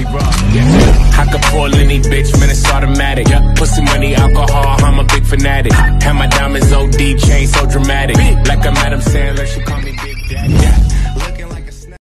I could pull any bitch, man, it's automatic. Pussy, money, alcohol, I'm a big fanatic. Have my diamonds OD, chain so dramatic. Like a Madam Sandler, she call me Big Daddy.